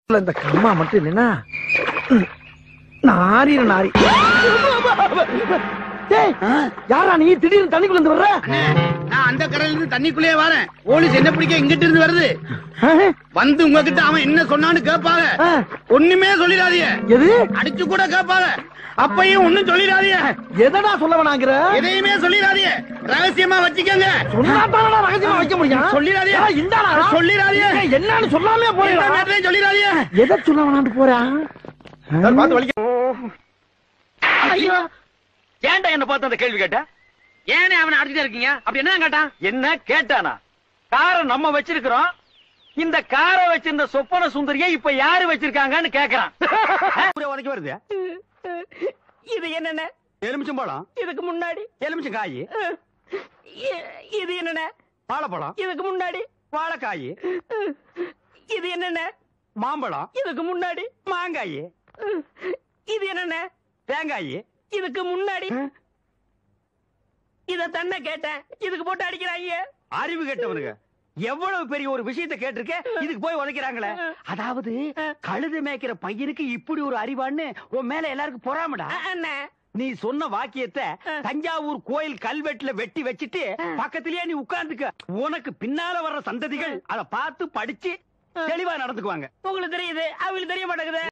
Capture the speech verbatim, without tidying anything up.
இந்த கம்மா மட்டும் இல்லைன்னா நாரி நாரி. யாரா நீ திடீர்னு தண்ணிக்குள்ள இருந்து வர்ற? நான் அந்த கரையில இருந்து தண்ணிக்குள்ளே வரேன். போலீஸ் என்ன பிடிக்க இங்கிட்டு இருந்து வருது. வந்து உங்ககிட்ட அவன் என்ன சொன்னான்னு கேட்பாங்க. ஒண்ணுமே சொல்லிடாதீங்க. எது அடிச்சு கூட கேட்பாங்க. அப்பையும் ஒண்ணும் சொல்லிடாதீங்க. எதடா சொல்ல வேணாங்கிற? எதையுமே சொல்லிடாதீங்க. ரகசியமா வச்சுக்கங்க. சொன்னாதானடா ரகசியமா வைக்க முடியும். சொல்லிடாதீங்க. இந்தாடா சொல்லிடாதீங்க. என்னன்னு சொல்லாமே போறேன். சொல்லிடாதீங்க. எதை சொல்ல வேணான்னு போறான்? பார்த்து வலிக்க. ஐயோ ஏன்டா என்ன பார்த்து அந்த கேள்வி கேட்ட? ஏனே அவனை அடிச்சுட்டே இருக்கீங்க? அப்படி என்ன கேட்டான்? என்ன கேட்டானா? காரை நம்ம வச்சிருக்கிறோம். இந்த காரை வச்சிருந்த சொப்பன சுந்தரியை இப்ப யாரு வச்சிருக்காங்கன்னு கேக்குறான். உனக்கு வருது. இது என்னென்ன? எலுமிச்சம் பழம். இதுக்கு முன்னாடி எலுமிச்சம் காய். இது என்னென்ன? வாழைப்பழம். இதுக்கு முன்னாடி வாழைக்காய். இது என்னென்ன? மாம்பழம். இதுக்கு முன்னாடி மாங்காய். இது என்னென்ன? தேங்காய். இதுக்கு முன்னாடி இத தன்ன கேட்டேன். இதுக்கு போட்டு அடிக்கிறாங்க. அறிவு கேட்டவனுங்க எவ்வளவு பெரிய ஒரு விஷயத்தை கேட்டிருக்க, இதுக்கு போய் உதைக்கிறாங்களே. அதாவது கழுது மேய்க்கிற பையனுக்கு இப்படி ஒரு அறிவான்னு உன் மேல எல்லாருக்கும் பொறாமடா. நீ சொன்ன வாக்கியத்தை தஞ்சாவூர் கோயில் கல்வெட்டுல வெட்டி வச்சிட்டு பக்கத்திலேயே நீ உட்கார்ந்துக்க. உனக்கு பின்னால வர்ற சந்ததிகள் அதை பார்த்து படிச்சு தெளிவா நடந்துக்குவாங்க. உங்களுக்கு தெரியுது, அவங்களுக்கு தெரிய மாட்டேங்குது.